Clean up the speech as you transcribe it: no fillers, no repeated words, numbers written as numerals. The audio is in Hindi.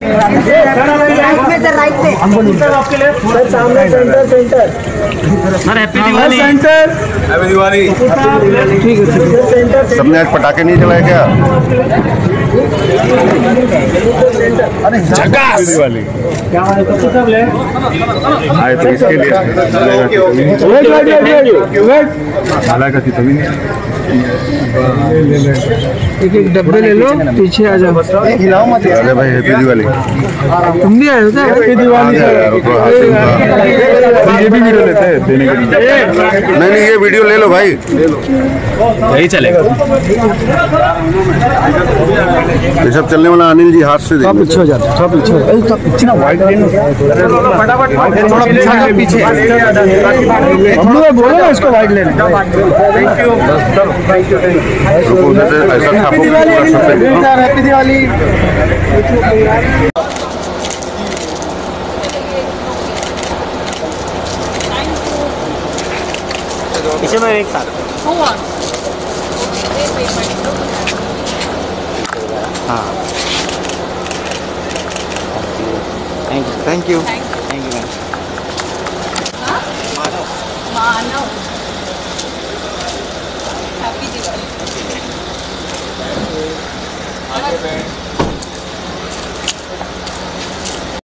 हैप्पी दिवाली। ठीक है। सबने आज पटाखे नहीं जलाए क्या? दिवाली आए तो इसके लिए एक एक डब्बे ले लो, पीछे आ जाओ। अरे भाई हैप्पी दिवाली। तुम भी आए हो क्या? हैप्पी दिवाली। ये भी वीडियो लेते हैं देने के लिए। नहीं ये वीडियो ले लो भाई, यही चलेगा। ये सब चलने वाला अनिल जी हाथ से सब पीछे हो जाते, सब पीछे ना। व्हाइट पीछे हम लोग बोलो ना इसको व्हाइट लेने। हैप्पी दिवाली। पीछे में एक साथ। हाँ, थैंक यू।